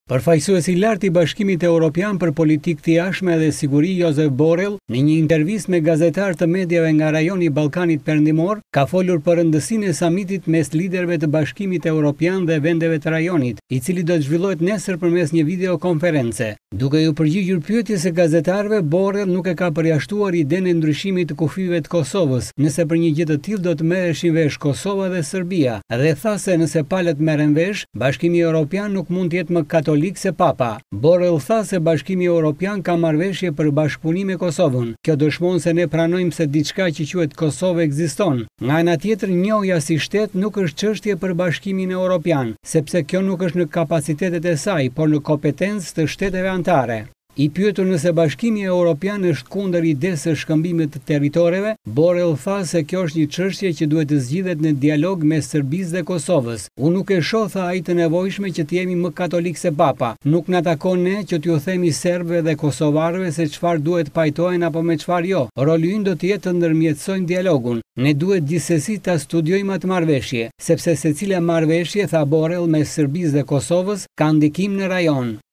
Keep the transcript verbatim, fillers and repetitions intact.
Përfaqësuesi i lartë i Bashkimit Evropian për Politikë të Jashtme dhe Siguri Josep Borrell, në një intervistë me gazetarë të mediave nga rajoni i Ballkanit Perëndimor, ka folur për rëndësinë e samitit mes liderëve të Bashkimit Evropian dhe vendeve të rajonit, i cili do të zhvillohet nesër përmes një videokonference. Duke ju përgjigjur pyetjes së gazetarëve, Borrell nuk e ka përjashtuar idenë e ndryshimit të kufive të Kosovës, nëse për një gjë të tillë do të merreshin vesh Kosova dhe Serbia, dhe tha se nëse palët merren vesh, Bashkimi Evropian nuk mund të jetë më katolik se Papa. Borrell tha se Bashkimi Evropian ka marrëveshje për bashkëpunim me Kosovën. Kjo dëshmon se ne pranojmë se diçka që quhet Kosovë ekziston. Nga ana tjetër, njohja si shtet nuk është çështje për Bashkimin Evropian, sepse kjo nuk është në kapacitetet e saj, por në kompetencë të shteteve anëtare. I pyetur nëse Bashkimi Evropian është kundër idesë së shkëmbimit të territoreve, Borrell tha se kjo është një çështje që duhet të zgjidhet në dialog mes Serbisë dhe Kosovës. Unë nuk e shoh tha ai të nevojshme që të jemi më katolik se Papa. Nuk na takon ne që t'ju themi serbëve dhe kosovarëve se çfarë duhet pajtohen apo me çfarë jo. Roli ynë do të jetë të ndërmjetësojmë dialogun. Ne duhet gjithsesi ta studiojmë atë marrëveshje, sepse secila marrëveshje, tha Borrell, mes Serbisë dhe Kosovës ka ndikim në rajon.